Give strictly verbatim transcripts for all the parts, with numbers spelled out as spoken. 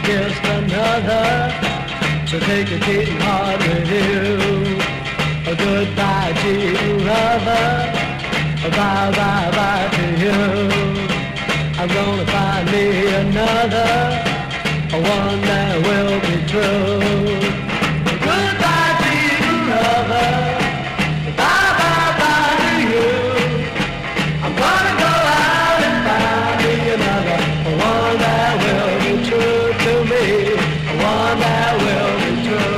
just another. So take a beating heart with you. A goodbye to you, lover. A bye bye bye to you. I'm gonna find me another, a one that will be true. Goodbye to you, lover. Bye bye bye to you. I'm gonna go out and find me another, a one that will be true to me, a one that will be true.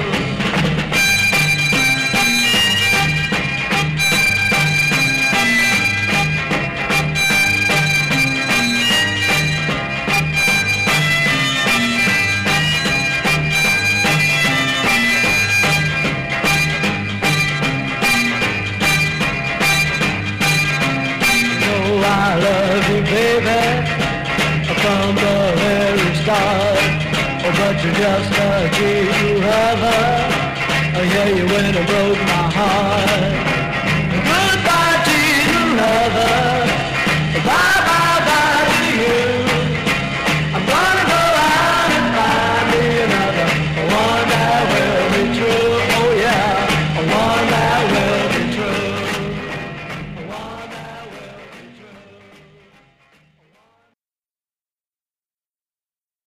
I love you, baby, from the very start. Oh, but you're just a cheap lover. Oh, yeah, you went and broke my